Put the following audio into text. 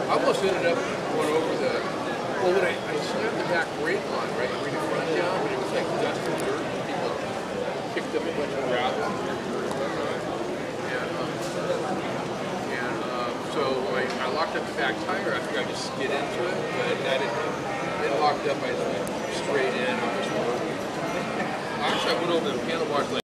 I almost ended up going over the, well, when I slammed the back brake on, right, to bring the front down, but it was like dust and dirt, and people picked up a bunch of gravel. So I locked up the back tire. I think I just skid into it, but it locked up. I just went straight in. Actually, I went over the handlebars like